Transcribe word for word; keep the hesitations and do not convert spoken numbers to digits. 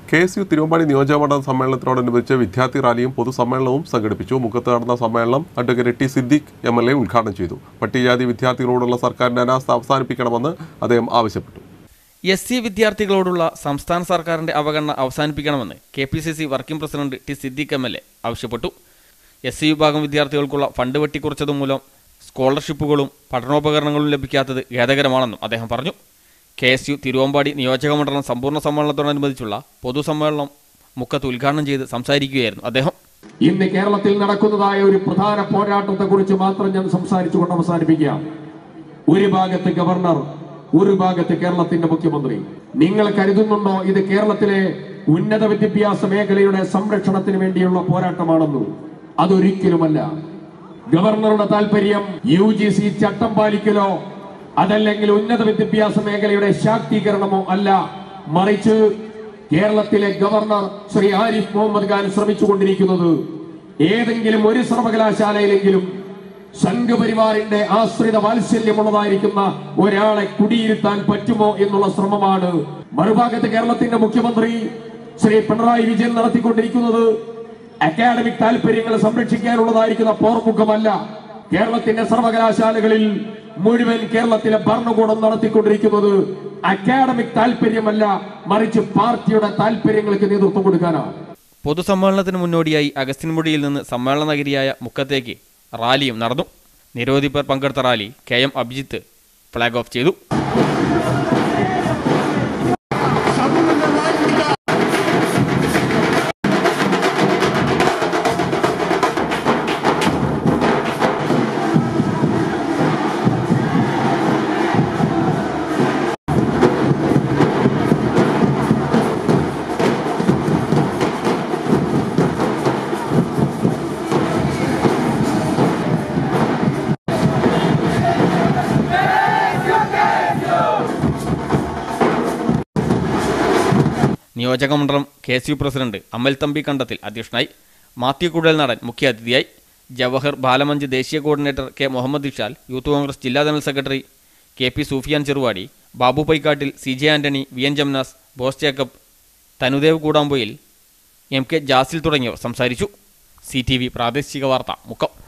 K S U Thiruvambady നിയോജകമണ്ഡലം സമ്മേളനത്തോടനുബന്ധിച്ച് വിദ്യാർത്ഥി റാലിയും പൊതുസമ്മേളനവും സംഘടിപ്പിച്ചു. മുക്കത്ത് നടന്ന സമ്മേളനം advocate T Siddique M L A ഉദ്ഘാടനം ചെയ്തു. പട്ടികജാതി വിദ്യാർത്ഥികളോടുള്ള സർക്കാരിന്റെ അനാസ്ഥ അവസാനിപ്പിക്കണമെന്ന് അദ്ദേഹം ആവശ്യപ്പെട്ടു. എസ് സി വിദ്യാർത്ഥികളോടുള്ള സംസ്ഥാന സർക്കാരിന്റെ അവഗണന അവസാനിപ്പിക്കണമെന്ന് K P C C working president T Siddique M L A ആവശ്യപ്പെട്ടു. എസ് സി വിഭാഗം വിദ്യാർത്ഥികൾക്കുള്ള ഫണ്ട് വെട്ടിക്കുറച്ചതുമൂലം സ്കോളർഷിപ്പുകളും പഠനോപകരണങ്ങളും ലഭിക്കാത്തത് ഖേദകരമാണെന്നും അദ്ദേഹം പറഞ്ഞു. കെ എസ് യു തിരുവമ്പാടി നിയോജകമണ്ഡലം സമ്പൂർണ്ണ സമ്മേളനത്തോടനുബന്ധിച്ചുള്ള പൊതുസമ്മേളനം മുക്കത്ത് ഉദ്ഘാടനം ചെയ്ത് സംസാരിക്കുകയായിരുന്നു അദ്ദേഹം. ഇന്ന് കേരളത്തിൽ നടക്കുന്നതായ ഒരു പ്രധാന പോരാട്ടത്തെക്കുറിച്ച് മാത്രം ഞാൻ സംസാരിച്ചുകൊണ്ട് അവസാനിപ്പിക്കാം. ഒരു ഭാഗത്ത് ഗവർണർ, ഒരു ഭാഗത്ത് കേരളത്തിന്റെ മുഖ്യമന്ത്രി. നിങ്ങൾ കരുതുന്നുണ്ടോ ഇത് കേരളത്തിലെ ഉന്നത വിദ്യാഭ്യാസ മേഖലയുടെ സംരക്ഷണത്തിന് വേണ്ടിയുള്ള പോരാട്ടമാണെന്ന്? അതൊരിക്കലുമല്ല. ഗവർണറുടെ താല്പര്യം യു ജി സി ചട്ടം പാലിക്കലോ അതല്ലെങ്കിൽ ഉന്നത വിദ്യാഭ്യാസ മേഖലയുടെ ശാക്തീകരണമോ അല്ല, മറിച്ച് കേരളത്തിലെ ഗവർണർ ശ്രീ ആരിഫ് മുഹമ്മദ് ഖാൻ ശ്രമിച്ചുകൊണ്ടിരിക്കുന്നത് ഏതെങ്കിലും ഒരു സർവകലാശാലയിലെങ്കിലും സംഘപരിവാറിന്റെ ആശ്രിത വാത്സല്യമുള്ളതായിരിക്കുന്ന ഒരാളെ കുടിയിരുത്താൻ പറ്റുമോ എന്നുള്ള ശ്രമമാണ്. മറുഭാഗത്ത് കേരളത്തിന്റെ മുഖ്യമന്ത്രി ശ്രീ പിണറായി വിജയൻ നടത്തിക്കൊണ്ടിരിക്കുന്നത് അക്കാഡമിക് താല്പര്യങ്ങൾ സംരക്ഷിക്കാനുള്ളതായിരിക്കുന്ന പോർമുഖമല്ല. കേരളത്തിന്റെ സർവകലാശാലകളിൽ മുഴുവൻ കേരളത്തിലെ ഭരണകൂടം നടത്തിക്കൊണ്ടിരിക്കുന്നത് അക്കാഡമിക് താല്പര്യമല്ല, മറിച്ച് പാർട്ടിയുടെ താല്പര്യങ്ങൾക്ക് നേതൃത്വം കൊടുക്കാനാണ്. പൊതുസമ്മേളനത്തിന് മുന്നോടിയായി അഗസ്ത്യൻമുടിയിൽ നിന്ന് സമ്മേളന നഗരിയായ മുക്കത്തേക്ക് റാലിയും നടന്നു. നിരവധി പേർ പങ്കെടുത്ത rally K M Abhijith flag off ചെയ്തു. നിയോജകമണ്ഡലം K S U president Amal Thampi Kandathil അധ്യക്ഷനായി. മാത്യു കുഴൽനാടൻ മുഖ്യാതിഥിയായി. ജവഹർ ബാലമഞ്ച് ദേശീയ coordinator K Muhammed Ishal, youth Congress ജില്ലാ general secretary K P Sufiyan Cheruvadi, Babu Paikkattil, C J Antony, V N Jamnas, Bose Jacob, Thanudev Koodampoyil, M K Jasil തുടങ്ങിയവർ സംസാരിച്ചു. സി ടി വി പ്രാദേശിക വാർത്ത മുക്കം.